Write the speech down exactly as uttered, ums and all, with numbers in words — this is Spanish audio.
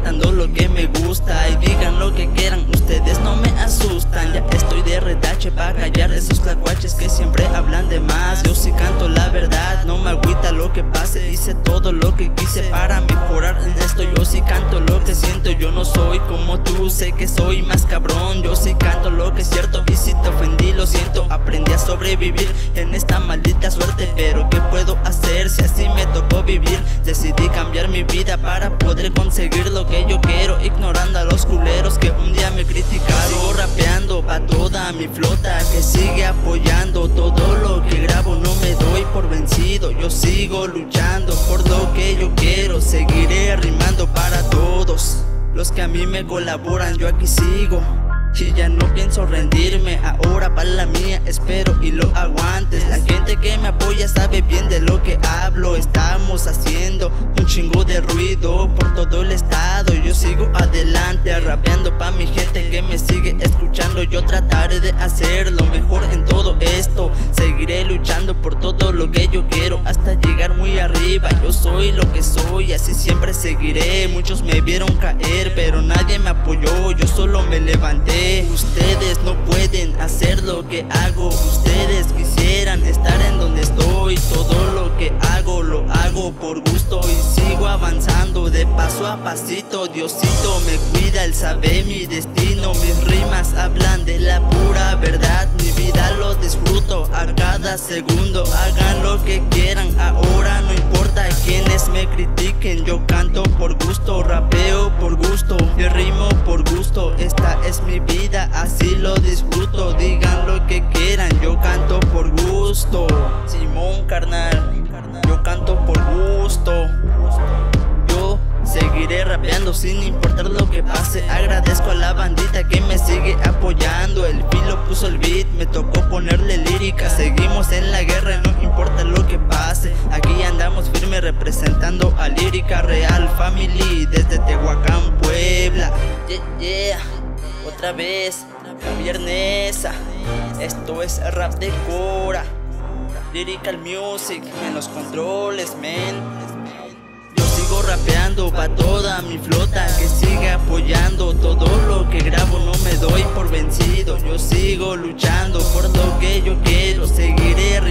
cantando lo que me gusta. Y digan lo que quieran, ustedes no me asustan. Ya estoy de redache para callar esos clacuaches que siempre hablan de más. Yo sí canto la verdad, no me agüita lo que pase. Hice todo lo que quise para mejorar en esto. Yo sí canto lo que siento, yo no soy como tú, sé que soy más cabrón. Yo sí canto lo que es cierto, y si te ofendí lo siento. Aprendí a sobrevivir en esta maldita suerte, pero ¿qué puedo hacer si así me tocó vivir? Decidí cambiar mi vida para poder conseguir lo que yo quiero, ignorando a los culeros que un día me criticaron. Sigo rapeando pa' toda mi flota que sigue apoyando todo lo que grabo. No me doy por vencido, yo sigo luchando por lo que yo quiero. Seguiré rimando para todos los que a mí me colaboran. Yo aquí sigo y ya no pienso rendirme. Ahora para la mía espero y lo aguantes. La gente que me apoya sabe bien de lo que hablo. Estamos haciendo un chingo de ruido por todo el estado. Yo sigo adelante rapeando pa' mi gente que me sigue escuchando. Yo trataré de hacer lo mejor en todo esto. Seguiré luchando por todo lo que yo quiero hasta llegar muy arriba. Yo soy lo que soy, así siempre seguiré. Muchos me vieron caer pero nadie me apoyó, yo solo me levanté. Ustedes no pueden hacer lo que hago. Ustedes quisieran estar en donde estoy. Todo lo que hago lo hago por gusto y sigo avanzando de paso a pasito. Diosito me cuida, él sabe mi destino. Mis rimas hablan de la pura verdad. Mi vida lo disfruto a cada segundo. Hagan lo que quieran, ahora no importa quienes me critiquen. Yo canto por gusto, rapeo por gusto y rimo por gusto. Esta es mi vida, así lo disfruto. Digan lo que quieran, yo canto por gusto. Simón, carnal, yo canto por gusto. Yo seguiré rapeando sin importar lo que pase. Agradezco a la bandita que me sigue apoyando. El Filo puso el beat, me tocó ponerle lírica. Seguimos en la guerra, no importa lo que pase. Aquí andamos firme representando a Lírica Real Family desde Tehuacán, Puebla. Yeah, yeah. Otra vez, Javier Neza. Esto es rap de Cora. Lyrical Music en los controles, men. Yo sigo rapeando pa' toda mi flota que sigue apoyando todo lo que grabo. No me doy por vencido, yo sigo luchando por lo que yo quiero. Seguiré